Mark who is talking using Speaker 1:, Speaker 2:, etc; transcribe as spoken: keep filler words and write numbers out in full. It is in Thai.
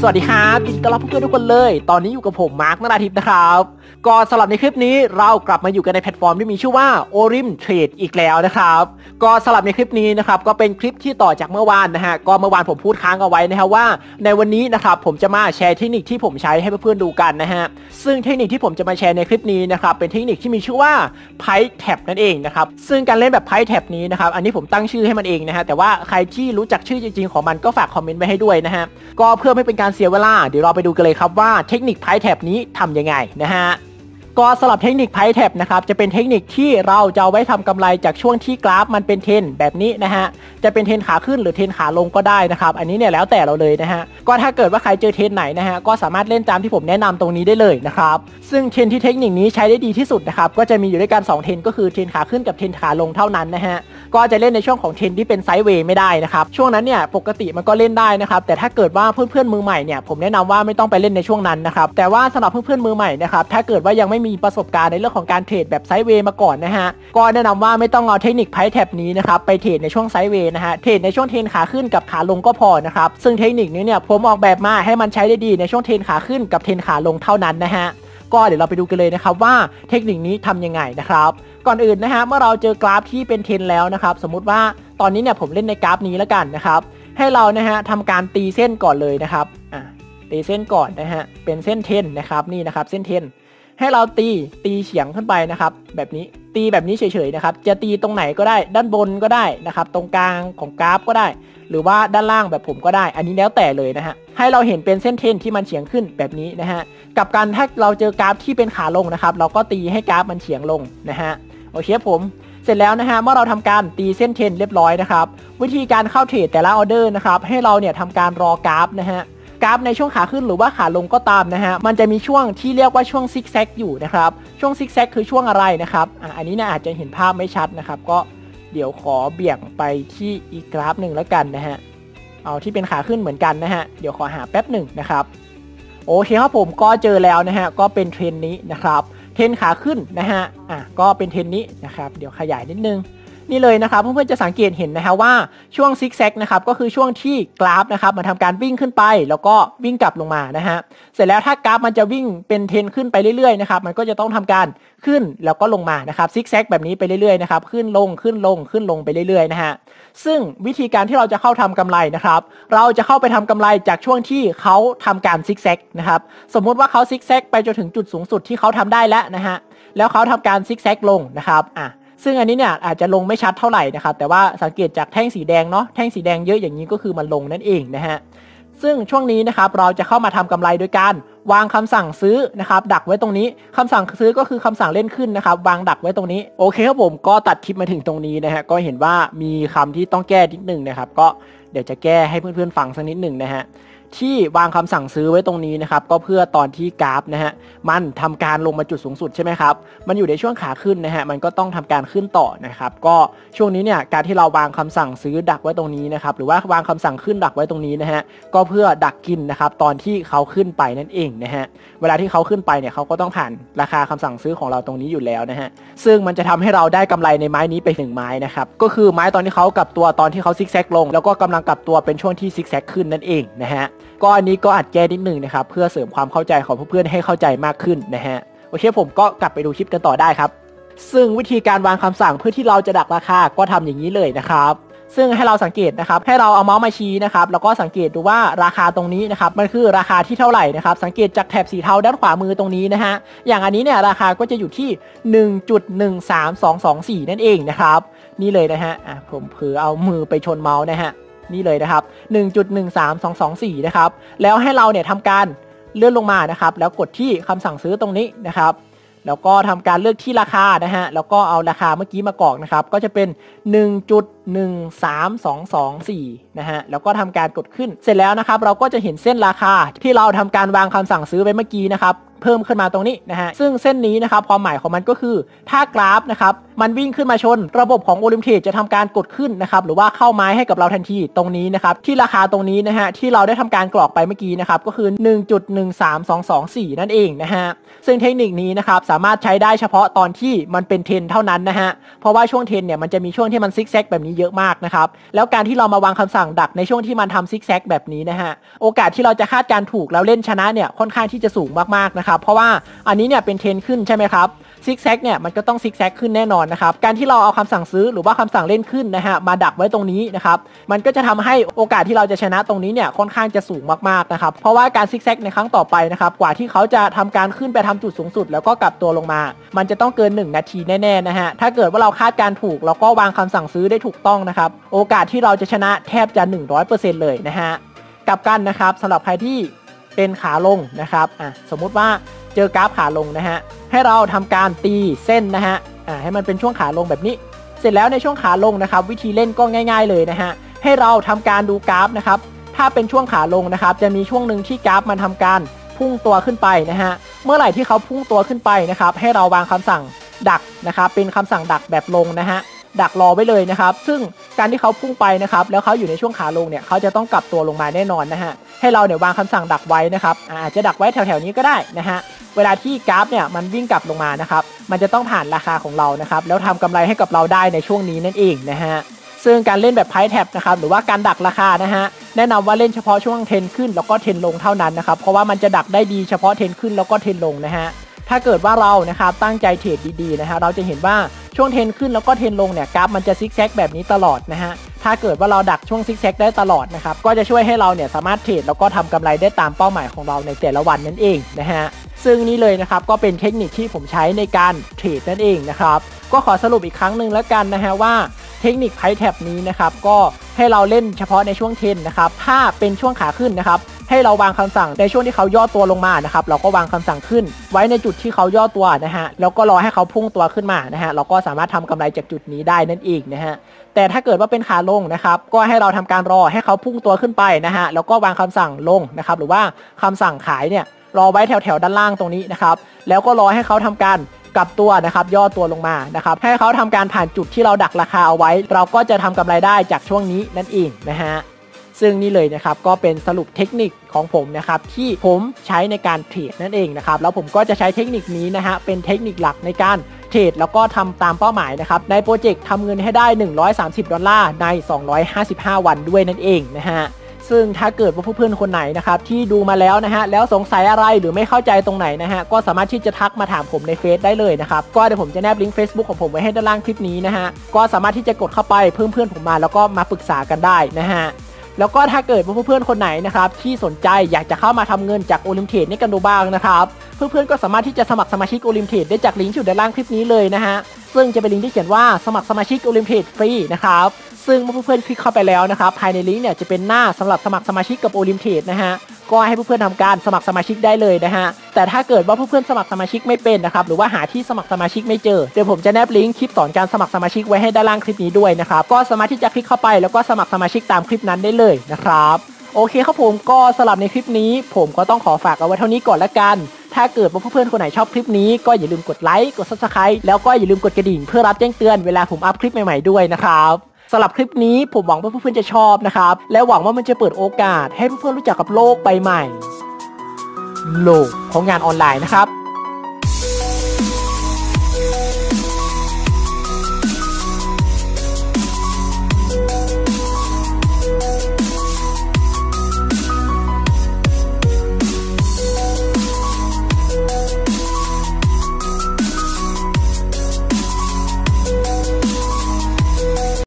Speaker 1: สวัสดีครับยินดีต้อนรับเพื่อนๆทุกคนเลยตอนนี้อยู่กับผมมาร์ค นราธิปนะครับก็สำหรับในคลิปนี้เรากลับมาอยู่กันในแพลตฟอร์มที่มีชื่อว่า Orim Trade อีกแล้วนะครับก็สำหรับในคลิปนี้นะครับก็เป็นคลิปที่ต่อจากเมื่อวานนะฮะก็เมื่อวานผมพูดค้างเอาไว้นะครับว่าในวันนี้นะครับผมจะมาแชร์เทคนิคที่ผมใช้ให้เพื่อนๆดูกันนะฮะซึ่งเทคนิคที่ผมจะมาแชร์ในคลิปนี้นะครับเป็นเทคนิคที่มีชื่อว่า Price Tap นั่นเองนะครับซึ่งการเล่นแบบ Price Tap นี้นะครับอันนี้ผมตั้งชื่อให้มันเองนะฮะแต่ว่าใครที่รู้จักชื่อจริงๆของมันก็ฝากคอมเมนต์ไว้ให้ด้วยนะฮะก็เพื่อไม่เป็นการเสียเวลาเดี๋ยวเราไปดูกันเลยครับว่าเทคนิค Price Tap นี้ทำยังไงนะฮะก็สำหรับเทคนิค Price Tap นะครับจะเป็นเทคนิคที่เราจะเอาไว้ทำกำไรจากช่วงที่กราฟมันเป็นเทรนแบบนี้นะฮะจะเป็นเทรนขาขึ้นหรือเทรนขาลงก็ได้นะครับอันนี้เนี่ยแล้วแต่เราเลยนะฮะก็ถ้าเกิดว่าใครเจอเทรนไหนนะฮะก็สามารถเล่นตามที่ผมแนะนำตรงนี้ได้เลยนะครับซึ่งเทรนที่เทคนิคนี้ใช้ได้ดีที่สุดนะครับก็จะมีอยู่ด้วยกันสองเทรนก็คือเทรนขาขึ้นกับเทรนขาลงเท่านั้นนะฮะก็จะเล่นในช่วงของเทรนที่เป็นไซด์เวย์ไม่ได้นะครับช่วงนั้นเนี่ยปกติมันก็เล่นได้นะครับแต่ถ้าเกิดว่าเพื่อนๆมือใหม่เนี่ยผมแนะนำว่าไม่ต้องไปเล่นในช่วงนั้นนะครับแต่ว่าสำหรับเพื่อนๆมือใหม่นะครับถ้าเกิดว่ายังไม่มีประสบการณ์ในเรื่องของการเทรดแบบไซด์เวย์มาก่อนนะฮะก็แนะนำว่าไม่ต้องเอาเทคนิคไพร์แท็บนี้นะครับไปเทรดในช่วงไซด์เวย์นะฮะเทรดในช่วงเทรนขาขึ้นกับขาลงก็พอนะครับซึ่งเทคนิคนี้เนี่ยผมออกแบบมาให้มันใช้ได้ดีในช่วงเทรนขาขึ้นกับเทรนขาลงเท่านั้นนะฮะก็เดี๋ยวเราไปดูกันเลยนะครับว่าเทคนิคนี้ทำยังไงนะครับก่อนอื่นนะฮะเมื่อเราเจอกราฟที่เป็นเทรนแล้วนะครับสมมุติว่าตอนนี้เนี่ยผมเล่นในกราฟนี้แล้วกันนะครับให้เรานะฮะทำการตีเส้นก่อนเลยนะครับอ่ะตีเส้นก่อนนะฮะเป็นเส้นเทรนนะครับนี่นะครับเส้นเทรนให้เราตีตีเฉียงขึ้นไปนะครับแบบนี้ตีแบบนี้เฉยๆนะครับจะตีตรงไหนก็ได้ด้านบนก็ได้นะครับตรงกลางของกราฟก็ได้หรือว่าด้านล่างแบบผมก็ได้อันนี้แล้วแต่เลยนะฮะให้เราเห็นเป็นเส้นเทรนที่มันเฉียงขึ้นแบบนี้นะฮะกับการถ้าเราเจอกราฟที่เป็นขาลงนะครับเราก็ตีให้กราฟมันเฉียงลงนะฮะโอเคผมเสร็จแล้วนะฮะเมื่อเราทำการตีเส้นเทรนเรียบร้อยนะครับวิธีการเข้าเทรดแต่ละออเดอร์นะครับให้เราเนี่ยทำการรอกราฟนะฮะกราฟในช่วงขาขึ้นหรือว่าขาลงก็ตามนะฮะมันจะมีช่วงที่เรียกว่าช่วงซิกแซกอยู่นะครับช่วงซิกแซกคือช่วงอะไรนะครับอ่ะอันนี้เนี่ยอาจจะเห็นภาพไม่ชัดนะครับก็เดี๋ยวขอเบี่ยงไปที่อีกกราฟหนึ่งแล้วกันนะฮะเอาที่เป็นขาขึ้นเหมือนกันนะฮะเดี๋ยวขอหาแป๊บหนึ่งนะครับโอเคครับผมก็เจอแล้วนะฮะก็เป็นเทรนนี้นะครับเทรนขาขึ้นนะฮะอ่ะก็เป็นเทรนนี้นะครับเดี๋ยวขยายนิดนึงนี่เลยนะครับเพื่อนๆจะสังเกตเห็นนะฮะว่าช่วงซิกแซกนะครับก็คือช่วงที่กราฟนะครับมันทำการวิ่งขึ้นไปแล้วก็วิ่งกลับลงมานะฮะเสร็จแล้วถ้ากราฟมันจะวิ่งเป็นเทรนขึ้นไปเรื่อยๆนะครับมันก็จะต้องทำการขึ้นแล้วก็ลงมานะครับซิกแซกแบบนี้ไปเรื่อยๆนะครับขึ้นลงขึ้นลงขึ้นลงไปเรื่อยๆนะฮะซึ่งวิธีการที่เราจะเข้าทำกำไรนะครับเราจะเข้าไปทำกำไรจากช่วงที่เขาทำการซิกแซกนะครับสมมุติว่าเขาซิกแซกไปจนถึงจุดสูงสุดที่เขาทำได้แล้วนะฮะแล้วเขาทำการซิกแซกลงนะครับอ่ะซึ่งอันนี้เนี่ยอาจจะลงไม่ชัดเท่าไหร่นะครับแต่ว่าสังเกตจากแท่งสีแดงเนาะแท่งสีแดงเยอะอย่างนี้ก็คือมันลงนั่นเองนะฮะซึ่งช่วงนี้นะครับเราจะเข้ามาทำกำไรโดยการวางคำสั่งซื้อนะครับดักไว้ตรงนี้คำสั่งซื้อก็คือคำสั่งเล่นขึ้นนะครับวางดักไว้ตรงนี้โอเคครับผมก็ตัดคลิปมาถึงตรงนี้นะฮะก็เห็นว่ามีคำที่ต้องแก้นิดนึงนะครับก็เดี๋ยวจะแก้ให้เพื่อนๆฟังสักนิดหนึ่งนะฮะที่วางคำสั่งซื้อไว้ตรงนี้นะครับก็เพื่อตอนที่กราฟนะฮะมันทำการลงมาจุดสูงสุดใช่ไหมครับมันอยู่ในช่วงขาขึ้นนะฮะมันก็ต้องทำการขึ้นต่อนะครับก็ช่วงนี้เนี่ยการที่เราวางคำสั่งซื้อดักไว้ตรงนี้นะครับหรือว่าวางคำสั่งขึ้นดักไว้ตรงนี้นะฮะก็เพื่อดักกินนะครับตอนที่เขาขึ้นไปนั่นเองนะฮะเวลาที่เขาขึ้นไปเนี่ยเขาก็ต้องผ่านราคาคำสั่งซื้อของเราตรงนี้อยู่แล้วนะฮะซึ่งมันจะทำให้เราได้กำไรในไม้นี้ไปหนึ่งไม้นะครับก็คือไม้ตอนที่เขากลับตัวตอนที่เขาซิกแซกลงแล้วก็กำลังกลับตัวเป็นช่วงที่ซิกแซกขึ้นนั่นเองนะฮะก็อันนี้ก็อาจแก้นิดนึงนะครับเพื่อเสริมความเข้าใจของเพื่อนๆให้เข้าใจมากขึ้นนะฮะโอเคผมก็กลับไปดูคลิปกันต่อได้ครับซึ่งวิธีการวางคำสั่งเพื่อที่เราจะดักราคาก็ทำอย่างนี้เลยนะครับซึ่งให้เราสังเกตนะครับให้เราเอาเมาส์มาชี้นะครับแล้วก็สังเกตดูว่าราคาตรงนี้นะครับมันคือราคาที่เท่าไหร่นะครับสังเกตจากแถบสีเทาด้านขวามือตรงนี้นะฮะอย่างอันนี้เนี่ยราคาก็จะอยู่ที่ หนึ่งจุดหนึ่งสามสองสองสี่ นั่นเองนะครับนี่เลยนะฮะอ่ะผมเผลอเอามือไปชนเมาส์นะฮะนี่เลยนะครับ หนึ่งจุดหนึ่งสามสองสองสี่ นะครับแล้วให้เราเนี่ยทำการเลื่อนลงมานะครับแล้วกดที่คำสั่งซื้อตรงนี้นะครับแล้วก็ทำการเลือกที่ราคานะฮะแล้วก็เอาราคาเมื่อกี้มากรอกนะครับก็จะเป็น หนึ่งจุดหนึ่งสามสองสองสี่ นะฮะแล้วก็ทำการกดขึ้นเสร็จแล้วนะครับเราก็จะเห็นเส้นราคาที่เราทำการวางคำสั่งซื้อไว้เมื่อกี้นะครับเพิ่มขึ้นมาตรงนี้นะฮะซึ่งเส้นนี้นะครับความหมายของมันก็คือถ้ากราฟนะครับมันวิ่งขึ้นมาชนระบบของโอลิมเทรดจะทำการกดขึ้นนะครับหรือว่าเข้าไม้ให้กับเราทันทีตรงนี้นะครับที่ราคาตรงนี้นะฮะที่เราได้ทำการกรอกไปเมื่อกี้นะครับก็คือ หนึ่งจุดหนึ่งสามสองสองสี่ นั่นเองนะฮะซึ่งเทคนิคนี้นะครับสามารถใช้ได้เฉพาะตอนที่มันเป็นเทรนเท่านั้นนะฮะเพราะว่าช่วงเทรนเนี่ยมันจะมีช่วงที่มันซิกแซกแบบนี้เยอะมากนะครับแล้วการที่เรามาวางคำสั่งดักในช่วงที่มันทำซิกแซกแบบนี้นะฮะโอกาสที่เราจะคาดการถูกแล้วเล่นชนะเนี่ยค่อนข้างที่จะสูงมากๆนะครับเพราะว่าอันนี้เนี่ยเป็นเทรนขึ้นใช่ไหมครับซิกแซกเนี่ยมันก็ต้องซิกแซกขึ้นแน่นอนนะครับการที่เราเอาคำสั่งซื้อหรือว่าคำสั่งเล่นขึ้นนะฮะมาดักไว้ตรงนี้นะครับมันก็จะทำให้โอกาสที่เราจะชนะตรงนี้เนี่ยค่อนข้างจะสูงมากๆนะครับเพราะว่าการซิกแซกในครั้งต่อไปนะครับกว่าที่เขาจะทำการขึ้นไปทำจุดสูงสุดแล้วก็กลับตัวลงมามันจะต้องเกินหนึ่งนาทีแน่ๆนะฮะถ้าเกิดว่าเราคาดการถูกแล้วก็วางคำสั่งซื้อได้ถูกต้องนะครับโอกาสที่เราจะชนะแทบจะ หนึ่งร้อยเปอร์เซ็นต์ เลยนะฮะกลับกันนะครับสำหรับใครที่เป็นขาลงนะครับอ่ะสมมุติว่าเจอกราฟขาลงนะฮะให้เราทำการตีเส้นนะฮะอ่าให้มันเป็นช่วงขาลงแบบนี้เสร็จแล้วในช่วงขาลงนะครับวิธีเล่นก็ง่ายๆเลยนะฮะให้เราทำการดูกราฟนะครับถ้าเป็นช่วงขาลงนะครับจะมีช่วงหนึ่งที่กราฟมันทำการพุ่งตัวขึ้นไปนะฮะเมื่อไหร่ที่เขาพุ่งตัวขึ้นไปนะครับให้เราวางคำสั่งดักนะครับเป็นคำสั่งดักแบบลงนะฮะดักรอไว้เลยนะครับซึ่งการที่เขาพุ่งไปนะครับแล้วเขาอยู่ในช่วงขาลงเนี่ยเขาจะต้องกลับตัวลงมาแน่นอนนะฮะให้เราเนี่ยวางคำสั่งดักไว้นะครับอาจจะดักไว้แถวๆนี้ก็ได้นะฮะเวลาที่กราฟเนี่ยมันวิ่งกลับลงมานะครับมันจะต้องผ่านราคาของเรานะครับแล้วทำกำไรให้กับเราได้ในช่วงนี้นั่นเองนะฮะซึ่งการเล่นแบบไพร์แท็บนะครับหรือว่าการดักราคานะฮะแนะนำว่าเล่นเฉพาะช่วงเทรนขึ้นแล้วก็เทรนลงเท่านั้นนะครับเพราะว่ามันจะดักได้ดีเฉพาะเทรนขึ้นแล้วก็เทรนลงนะฮะถ้าเกิดว่าเรานะครับตั้งใจเทรดดีๆนะฮะเราจะเห็นว่าช่วงเทรนขึ้นแล้วก็เทรนลงเนี่ยกราฟมันจะซิกแซกแบบนี้ตลอดนะฮะถ้าเกิดว่าเราดักช่วงซิกแซกได้ตลอดนะครับก็จะช่วยให้เราเนี่ยสามารถเทรดแล้วก็ทำกำไรได้ตามเป้าหมายของเราในแต่ละวันนั่นเองนะฮะซึ่งนี่เลยนะครับก็เป็นเทคนิคที่ผมใช้ในการเทรดนั่นเองนะครับก็ขอสรุปอีกครั้งหนึ่งแล้วกันนะฮะว่าเทคนิคไพร์แท็บนี้นะครับก็ให้เราเล่นเฉพาะในช่วงเทรนนะครับถ้าเป็นช่วงขาขึ้นนะครับให้เราวางคำสั่งในช่วงที่เขาย่อตัวลงมานะครับเราก็วางคำสั่งขึ้นไว้ในจุดที่เขาย่อตัวนะฮะแล้วก็รอให้เขาพุ่งตัวขึ้นมานะฮะเราก็สามารถทำกำไรจากจุดนี้ได้นั่นเองนะฮะแต่ถ้าเกิดว่าเป็นขาลงนะครับก็ให้เราทำการรอให้เขาพุ่งตัวขึ้นไปนะฮะแล้วก็วางคำสั่งลงนะครับหรือว่าคำสั่งขายเนี่ยรอไว้แถวๆด้านล่างตรงนี้นะครับแล้วก็รอให้เขาทำการกลับตัวนะครับย่อตัวลงมานะครับให้เขาทำการผ่านจุดที่เราดักราคาเอาไว้เราก็จะทำกำไรได้จากช่วงนี้นั่นเองนะฮะซึ่งนี่เลยนะครับก็เป็นสรุปเทคนิคของผมนะครับที่ผมใช้ในการเทรดนั่นเองนะครับแล้วผมก็จะใช้เทคนิคนี้นะฮะเป็นเทคนิคหลักในการเทรดแล้วก็ทำตามเป้าหมายนะครับในโปรเจกต์ทำเงินให้ได้หนึ่งร้อยสามสิบดอลลาร์ในสองร้อยห้าสิบห้าวันด้วยนั่นเองนะฮะซึ่งถ้าเกิดว่าเพื่อนๆคนไหนนะครับที่ดูมาแล้วนะฮะแล้วสงสัยอะไรหรือไม่เข้าใจตรงไหนนะฮะก็สามารถที่จะทักมาถามผมในเฟซได้เลยนะครับก็เดี๋ยวผมจะแนบลิงก์ Facebook ของผมไว้ให้ด้านล่างคลิปนี้นะฮะก็สามารถที่จะกดเข้าไปเพิ่มเพื่อนผมมาแล้วก็มาปรึกษากันได้นะฮะแล้วก็ถ้าเกิดว่าเพื่อนๆคนไหนนะครับที่สนใจอยากจะเข้ามาทำเงินจากโอลิมเทรดนี่กันดูบ้างนะครับเพื่อนๆก็สามารถที่จะสมัครสมาชิกโอลิมเทรดได้จากลิงก์อยู่ด้านล่างคลิปนี้เลยนะฮะซึ่งจะเป็นลิงก์ที่เขียนว่าสมัครสมาชิกโอลิมเทรดฟรีนะครับซึ่งเมื่อเพื่อนๆคลิกเข้าไปแล้วนะครับภายในลิงก์เนี่ยจะเป็นหน้าสำหรับสมัครสมาชิกกับโอลิมเทรดนะฮะก็ให้เพื่อนๆทำการสมัครสมาชิกได้เลยนะฮะแต่ถ้าเกิดว่าเพื่อนๆสมัครสมาชิกไม่เป็นนะครับหรือว่าหาที่สมัครสมาชิกไม่เจอเดี๋ยวผมจะแนบลิงก์คลิปสอนการสมัครสมาชิกไว้ให้ด้านล่างคลิปนี้ด้วยนะครับก็สามารถที่จะคลิกเข้าไปแล้วก็สมัครสมาชิกตามคลิปนั้นได้เลยนะครับโอเคครับผมก็สำหรับในคลิปนี้ผมก็ต้องขอฝากเอาไว้เท่านี้ก่อนละกันถ้าเกิดว่าเพื่อนๆคนไหนชอบคลิปนี้ก็อย่าลืมกดไลค์กด ซับสไครบ์ แล้วก็อย่าลืมกดกระดิ่งเพื่อรับแจ้งเตือนเวลาผมอัพคลิปใหม่ๆด้วยนะครับสำหรับคลิปนี้ผมหวังว่าเพื่อนๆจะชอบนะครับและหวังว่ามันจะเปิดโอกาสให้เพื่อนๆรู้จักกับโลกใบใหม่โลกของงานออนไลน์นะครับ